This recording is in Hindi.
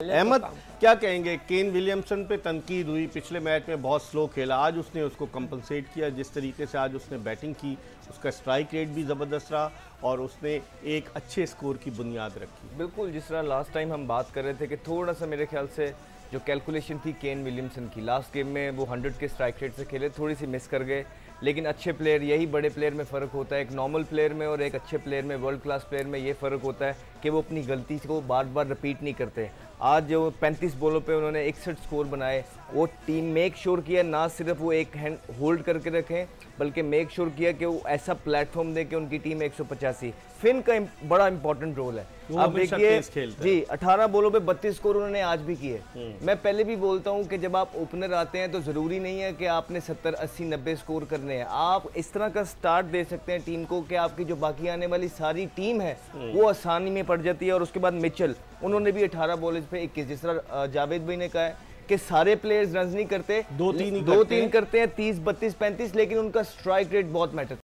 अहमद, क्या कहेंगे? केन विलियमसन पे तनकीद हुई, पिछले मैच में बहुत स्लो खेला, आज उसने उसको कंपनसेट किया। जिस तरीके से आज उसने बैटिंग की, उसका स्ट्राइक रेट भी ज़बरदस्त रहा और उसने एक अच्छे स्कोर की बुनियाद रखी। बिल्कुल, जिस तरह लास्ट टाइम हम बात कर रहे थे कि थोड़ा सा मेरे ख्याल से जो कैलकुलेशन थी केन विलियमसन की, लास्ट गेम में वो 100 के स्ट्राइक रेट से खेले, थोड़ी सी मिस कर गए। लेकिन अच्छे प्लेयर, यही बड़े प्लेयर में फ़र्क होता है, एक नॉर्मल प्लेयर में और एक अच्छे प्लेयर में, वर्ल्ड क्लास प्लेयर में ये फ़र्क होता है कि वो अपनी गलती को बार बार रिपीट नहीं करते। आज जो 35 बॉलों पे उन्होंने 61 स्कोर बनाए, वो टीम मेक श्योर किया, ना सिर्फ वो एक हैंड होल्ड करके रखें बल्कि मेक श्योर किया कि वो ऐसा प्लेटफॉर्म दे कि उनकी टीम 185। फिन का बड़ा इंपॉर्टेंट रोल है। अब देखिए जी, 18 बॉलों पे 32 स्कोर उन्होंने आज भी किए। मैं पहले भी बोलता हूं कि जब आप ओपनर आते हैं तो ज़रूरी नहीं है कि आपने 70, 80, 90 स्कोर करने हैं। आप इस तरह का स्टार्ट दे सकते हैं टीम को कि आपकी जो बाकी आने वाली सारी टीम है वो आसानी में पड़ जाती है। और उसके बाद मिचेल, उन्होंने भी 18 बॉलेज पे 21, जिस तरह जावेद भाई ने कहा है कि सारे प्लेयर्स रन नहीं करते, दो तीन करते हैं 30, 32, 35, लेकिन उनका स्ट्राइक रेट बहुत मैटर